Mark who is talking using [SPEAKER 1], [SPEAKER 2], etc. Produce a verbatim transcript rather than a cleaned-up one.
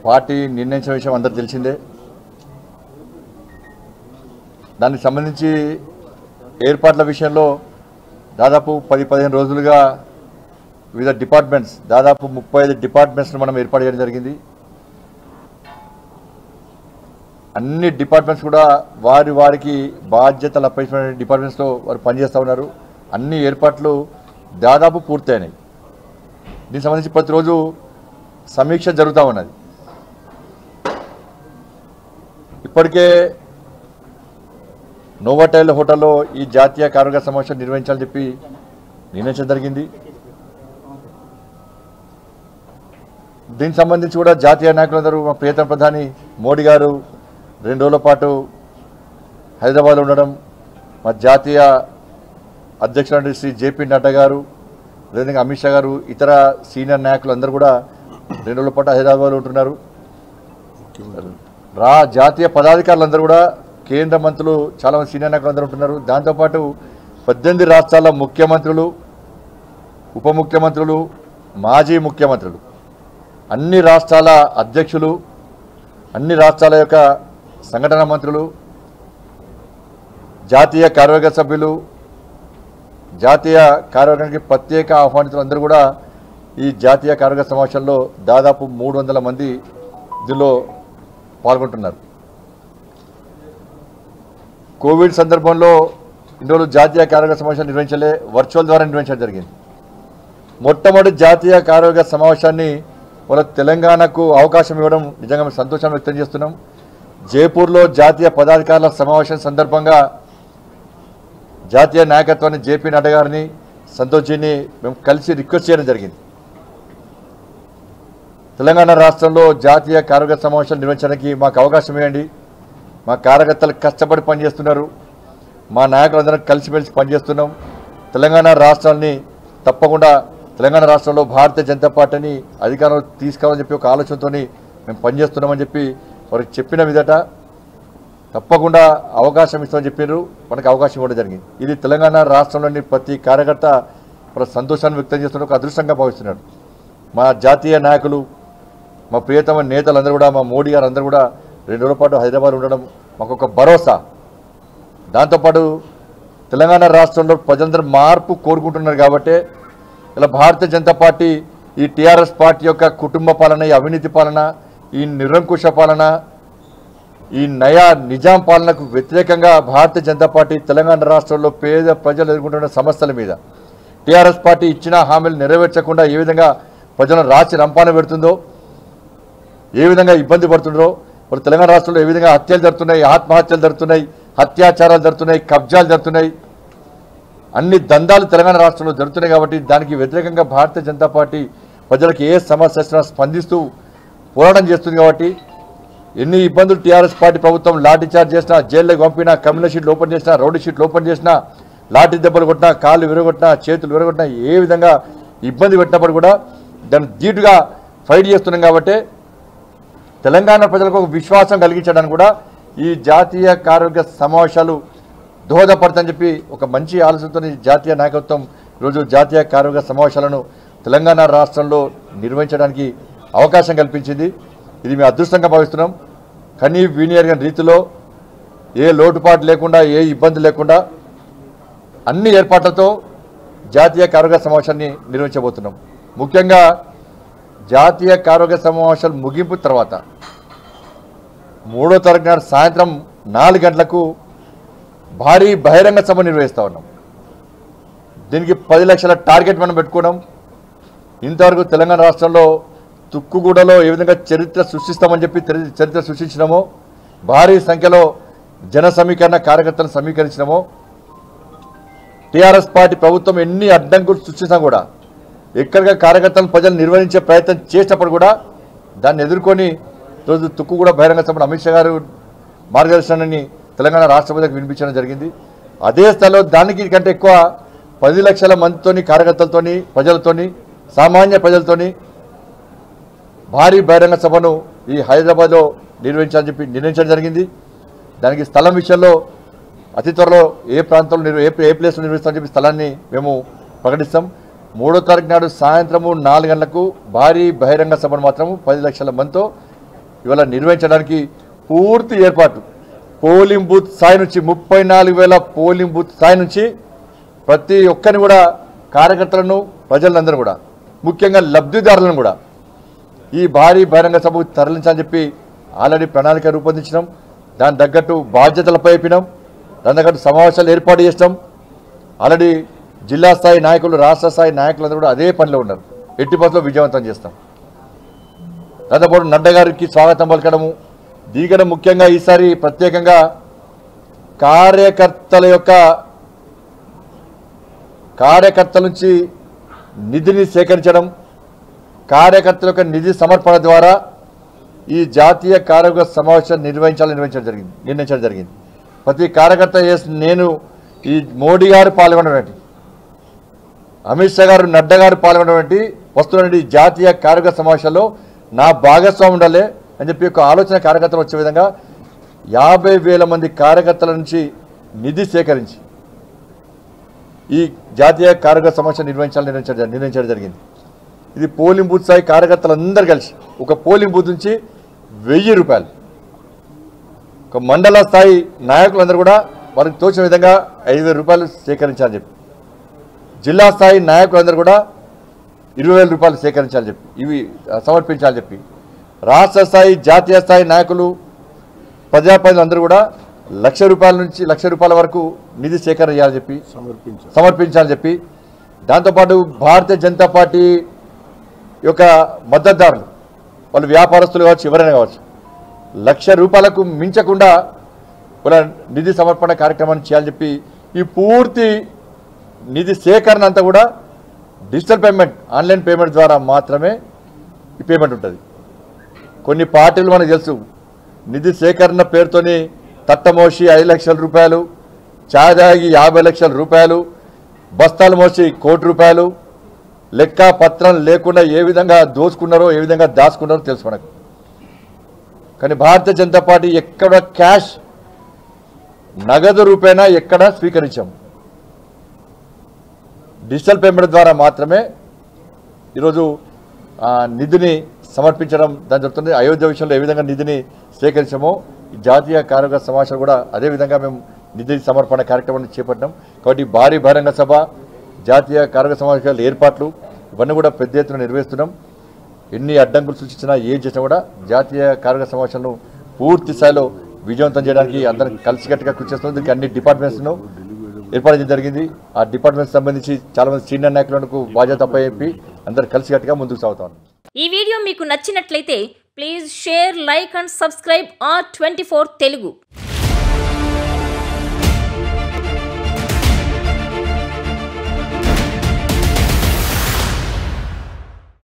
[SPEAKER 1] Party నిర్ణయించిన విషయం అందరూ తెలిసిందే. దానికి సంబంధించి ఏర్పాట్ల విషయంలో దాదాపు పది పదిహేను రోజులుగా వివిధ డిపార్ట్మెంట్స్ దాదాపు ముప్పై ఐదు డిపార్ట్మెంట్స్ను మనం ఏర్పాటు చేయడం జరిగింది. అన్ని డిపార్ట్మెంట్స్ కూడా వారి వారికి బాధ్యతలు అప్పగించిన డిపార్ట్మెంట్స్లో వారు పనిచేస్తూ ఉన్నారు. అన్ని ఏర్పాట్లు దాదాపు పూర్తయినాయి. దీనికి సంబంధించి ప్రతిరోజు సమీక్ష జరుగుతూ ఉన్నది. ఇప్పటికే నోవాటైల్ హోటల్లో ఈ జాతీయ కార్యవర్గ సమావేశం నిర్వహించాలని చెప్పి నిర్ణయించడం జరిగింది. దీనికి సంబంధించి కూడా జాతీయ నాయకులందరూ మా ప్రియతమ ప్రధాని మోడీ గారు రెండు రోజుల పాటు హైదరాబాద్లో ఉండడం, మా జాతీయ అధ్యక్షుడు శ్రీ జేపీ నడ్డా గారు, అదేవిధంగా అమిత్ షా గారు, ఇతర సీనియర్ నాయకులు అందరూ కూడా రెండు రోజుల పాటు హైదరాబాద్లో ఉంటున్నారు. రా జాతీయ పదాధికారులందరూ కూడా, కేంద్ర మంత్రులు, చాలామంది సీనియర్ నాయకులు అందరూ ఉంటున్నారు. దాంతోపాటు పద్దెనిమిది రాష్ట్రాల ముఖ్యమంత్రులు, ఉప ముఖ్యమంత్రులు, మాజీ ముఖ్యమంత్రులు, అన్ని రాష్ట్రాల అధ్యక్షులు, అన్ని రాష్ట్రాల యొక్క సంఘటన మంత్రులు, జాతీయ కార్యవర్గ సభ్యులు, జాతీయ కార్యవర్గానికి ప్రత్యేక ఆహ్వానితులు అందరూ కూడా ఈ జాతీయ కార్యవర్గ సమావేశంలో దాదాపు మూడు వందల మంది దీనిలో పాల్గొంటున్నారు. కోవిడ్ సందర్భంలో ఇన్ని రోజులు జాతీయ కార్యవర్గ సమావేశాన్ని నిర్వహించలే, వర్చువల్ ద్వారా నిర్వహించడం జరిగింది. మొట్టమొదటి జాతీయ కార్యవర్గ సమావేశాన్ని వాళ్ళ తెలంగాణకు అవకాశం ఇవ్వడం నిజంగా మేము సంతోషాన్ని వ్యక్తం చేస్తున్నాం. జైపూర్లో జాతీయ పదాధికారుల సమావేశం సందర్భంగా జాతీయ నాయకత్వాన్ని జేపీ నడ్డా గారిని, సంతోష్జీని మేము కలిసి రిక్వెస్ట్ చేయడం జరిగింది. తెలంగాణ రాష్ట్రంలో జాతీయ కార్యవర్గ సమావేశాలు నిర్వహించడానికి మాకు అవకాశం ఇవ్వండి. మా కార్యకర్తలు కష్టపడి పనిచేస్తున్నారు, మా నాయకులందరం కలిసిమెలిసి పనిచేస్తున్నాం. తెలంగాణ రాష్ట్రాన్ని తప్పకుండా తెలంగాణ రాష్ట్రంలో భారతీయ జనతా పార్టీని అధికారంలో తీసుకోవాలని చెప్పి ఒక ఆలోచనతో మేము పనిచేస్తున్నామని చెప్పి వారికి చెప్పిన విధట తప్పకుండా అవకాశం ఇస్తామని చెప్పారు. మనకు అవకాశం ఇవ్వడం జరిగింది. ఇది తెలంగాణ రాష్ట్రంలోని ప్రతి కార్యకర్త మన సంతోషాన్ని వ్యక్తం చేస్తున్న ఒక అదృష్టంగా భావిస్తున్నాడు. మా జాతీయ నాయకులు, మా ప్రియతమ నేతలందరూ కూడా, మా మోడీ గారు అందరూ కూడా రెండు రోజుల పాటు హైదరాబాద్ ఉండడం మాకు ఒక భరోసా. దాంతోపాటు తెలంగాణ రాష్ట్రంలో ప్రజలందరూ మార్పు కోరుకుంటున్నారు కాబట్టి ఇలా భారతీయ జనతా పార్టీ ఈ టీఆర్ఎస్ పార్టీ యొక్క కుటుంబ పాలన, ఈ అవినీతి పాలన, ఈ నిరంకుశ పాలన, ఈ నయా నిజాం పాలనకు వ్యతిరేకంగా భారతీయ జనతా పార్టీ తెలంగాణ రాష్ట్రంలో పేద ప్రజలు ఎదుర్కొంటున్న సమస్యల మీద టీఆర్ఎస్ పార్టీ ఇచ్చిన హామీలు నెరవేర్చకుండా ఏ విధంగా ప్రజలను రాచి రంపాన పెడుతుందో, ఏ విధంగా ఇబ్బంది పడుతుందో, మరి తెలంగాణ రాష్ట్రంలో ఏ విధంగా హత్యలు జరుగుతున్నాయి, ఆత్మహత్యలు జరుగుతున్నాయి, అత్యాచారాలు జరుగుతున్నాయి, కబ్జాలు జరుగుతున్నాయి, అన్ని దందాలు తెలంగాణ రాష్ట్రంలో జరుగుతున్నాయి. కాబట్టి దానికి వ్యతిరేకంగా భారతీయ జనతా పార్టీ ప్రజలకు ఏ సమస్య వచ్చినా స్పందిస్తూ పోరాటం చేస్తుంది. కాబట్టి ఎన్ని ఇబ్బందులు టీఆర్ఎస్ పార్టీ ప్రభుత్వం లాఠీ చార్జ్ చేసినా, జైల్లోకి పంపినా, కమ్యూనల్ షీట్లు ఓపెన్ చేసినా, రౌడీ షీట్లు ఓపెన్ చేసినా, లాఠీ దెబ్బలు కొట్టినా, కాళ్ళు విరగొట్టినా, చేతులు విరగొట్టినా, ఏ విధంగా ఇబ్బంది పెట్టినప్పుడు కూడా దాన్ని ధీటుగా ఫైట్ చేస్తున్నాం. కాబట్టి తెలంగాణ ప్రజలకు ఒక విశ్వాసం కలిగించడానికి కూడా ఈ జాతీయ కార్యవర్గ సమావేశాలు దోహదపడతాయని చెప్పి ఒక మంచి ఆలోచనతో జాతీయ నాయకత్వం ఈరోజు జాతీయ కార్యవర్గ సమావేశాలను తెలంగాణ రాష్ట్రంలో నిర్వహించడానికి అవకాశం కల్పించింది. ఇది మేము అదృష్టంగా భావిస్తున్నాం. కనీ వీనియర్ రీతిలో ఏ లోటుపాటు లేకుండా, ఏ ఇబ్బంది లేకుండా అన్ని ఏర్పాట్లతో జాతీయ కార్యవర్గ సమావేశాన్ని నిర్వహించబోతున్నాం. ముఖ్యంగా జాతీయ కార్యవర్గ సమావేశాలు ముగింపు తర్వాత మూడో తారీఖు నాడు సాయంత్రం నాలుగు గంటలకు భారీ బహిరంగ సభ నిర్వహిస్తూ ఉన్నాం. దీనికి పది లక్షల టార్గెట్ మనం పెట్టుకున్నాం. ఇంతవరకు తెలంగాణ రాష్ట్రంలో తుక్కుగూడలో ఏ విధంగా చరిత్ర సృష్టిస్తామని చెప్పి చరిత్ర సృష్టించినామో, భారీ సంఖ్యలో జన సమీకరణ కార్యకర్తలను సమీకరించినామో, టీఆర్ఎస్ పార్టీ ప్రభుత్వం ఎన్ని అడ్డంకులు సృష్టించినా కూడా ఎక్కడిగా కార్యకర్తలను ప్రజలు నిర్వహించే ప్రయత్నం చేసినప్పుడు కూడా దాన్ని ఎదుర్కొని రోజు తుక్కుగూడ బహిరంగ సభను అమిత్ షా గారు మార్గదర్శనాన్ని తెలంగాణ రాష్ట్ర ప్రజలకు వినిపించడం జరిగింది. అదే స్థలంలో దానికి కంటే ఎక్కువ పది లక్షల మందితోని, కార్యకర్తలతోని, ప్రజలతోని, సామాన్య ప్రజలతోని భారీ బహిరంగ సభను ఈ హైదరాబాద్లో నిర్వహించాలని చెప్పి నిర్ణయించడం జరిగింది. దానికి స్థలం విషయంలో అతి త్వరలో ఏ ప్రాంతంలో ఏ ఏ ప్లేస్లో నిర్వహిస్తామని చెప్పి స్థలాన్ని మేము ప్రకటిస్తాం. మూడో తారీఖు నాడు సాయంత్రము నాలుగు గంటలకు భారీ బహిరంగ సభను మాత్రము పది లక్షల మందితో ఇవాళ నిర్వహించడానికి పూర్తి ఏర్పాటు పోలింగ్ బూత్ స్థాయి నుంచి ముప్పై నాలుగు వేల పోలింగ్ బూత్ స్థాయి నుంచి ప్రతి ఒక్కరిని కూడా కార్యకర్తలను ప్రజలందరూ కూడా ముఖ్యంగా లబ్ధిదారులను కూడా ఈ భారీ బహిరంగ సభకు తరలించాలని చెప్పి ఆల్రెడీ ప్రణాళిక రూపొందించినాం. దాని తగ్గట్టు బాధ్యతలపై అయిపోయినాం. దాని తగ్గట్టు సమావేశాలు ఏర్పాటు చేసినాం. ఆల్రెడీ జిల్లా స్థాయి నాయకులు రాష్ట్ర స్థాయి నాయకులందరూ కూడా అదే పనిలో ఉన్నారు. ఎట్టి బస్సులో విజయవంతం చేస్తాం. దాదాపు నడ్డా గారికి స్వాగతం పలకడము దిగడం ముఖ్యంగా ఈసారి ప్రత్యేకంగా కార్యకర్తల యొక్క కార్యకర్తల నుంచి నిధిని సేకరించడం, కార్యకర్తల యొక్క నిధి సమర్పణ ద్వారా ఈ జాతీయ కార్యవర్గ సమావేశం నిర్వహించాలని నిర్వహించడం జరిగింది నిర్ణయించడం జరిగింది ప్రతి కార్యకర్త నేను ఈ మోడీ గారు పాల్గొన్నటువంటి అమిత్ షా గారు నడ్డా గారు పాల్గొన్నటువంటి వస్తున్నటువంటి జాతీయ కార్యవర్గ సమావేశంలో నా భాగస్వామి ఉండాలి అని చెప్పి ఒక ఆలోచన కార్యకర్తలు వచ్చే విధంగా యాభై వేల మంది కార్యకర్తల నుంచి నిధి సేకరించి ఈ జాతీయ కార్యవర్గ సమావేశం నిర్వహించాలని నిర్ణయించడం నిర్ణయించడం జరిగింది. ఇది పోలింగ్ బూత్ స్థాయి కార్యకర్తలందరూ కలిసి ఒక పోలింగ్ బూత్ నుంచి వెయ్యి రూపాయలు, ఒక మండల స్థాయి నాయకులందరూ కూడా వారికి తోచిన విధంగా ఐదు వేల రూపాయలు సేకరించాలని చెప్పి, జిల్లా స్థాయి నాయకులందరూ కూడా ఇరవై వేల రూపాయలు సేకరించాలని చెప్పి ఇవి సమర్పించాలని చెప్పి, రాష్ట్ర స్థాయి జాతీయ స్థాయి నాయకులు ప్రజాప్రతినిధులు అందరూ కూడా లక్ష రూపాయల నుంచి లక్ష రూపాయల వరకు నిధి సేకరణ చేయాలని చెప్పి సమర్పించాలి సమర్పించాలని చెప్పి దాంతోపాటు భారతీయ జనతా పార్టీ యొక్క మద్దతుదారులు వాళ్ళు వ్యాపారస్తులు కావచ్చు ఎవరైనా కావచ్చు లక్ష రూపాయలకు మించకుండా వాళ్ళ నిధి సమర్పణ కార్యక్రమాన్ని చేయాలని చెప్పి ఈ పూర్తి నిధి సేకరణ అంతా కూడా డిజిటల్ పేమెంట్ ఆన్లైన్ పేమెంట్ ద్వారా మాత్రమే ఈ పేమెంట్ ఉంటుంది. కొన్ని పార్టీలు మనకు తెలుసు నిధి సేకరణ పేరుతోని తట్టమోసి ఐదు లక్షల రూపాయలు, చాదాగి యాభై లక్షల రూపాయలు, బస్తాలు మోసి కోటి రూపాయలు లెక్క పత్రం లేకుండా ఏ విధంగా దోచుకున్నారో ఏ విధంగా దాచుకున్నారో తెలుసు మనకు. కానీ భారతీయ జనతా పార్టీ ఎక్కడ క్యాష్ నగదు రూపేణా ఎక్కడ స్వీకరించాము. డిజిటల్ పేమెంట్ ద్వారా మాత్రమే ఈరోజు నిధిని సమర్పించడం దాని జరుగుతుంది. అయోధ్య విషయంలో ఏ విధంగా నిధిని సేకరించామో జాతీయ కార్యవర్గ సమావేశం కూడా అదేవిధంగా మేము నిధి సమర్పణ కార్యక్రమాన్ని చేపట్టాం. కాబట్టి భారీ బహిరంగ సభ, జాతీయ కార్యవర్గ సమావేశాల ఏర్పాట్లు ఇవన్నీ కూడా పెద్ద ఎత్తున నిర్వహిస్తున్నాం. ఎన్ని అడ్డంకులు సృష్టించినా ఏం చేసినా కూడా జాతీయ కార్యవర్గ సమావేశాలను పూర్తి స్థాయిలో విజయవంతం చేయడానికి అందరం కలిసికట్టుగా కృషి చేస్తున్నాం. దీనికి అన్ని డిపార్ట్మెంట్స్ను ఏర్పాటు చేయడం జరిగింది. ఆ డిపార్ట్మెంట్స్ సంబంధించి చాలా మంది సీనియర్ నాయకులకు బాధ్యత అప్పచెప్పి అందరు కలిసికట్టుగా ముందుకు సాగుతాం.
[SPEAKER 2] ఈ వీడియో మీకు నచ్చినట్లయితే please share, like and subscribe R twenty four Telugu.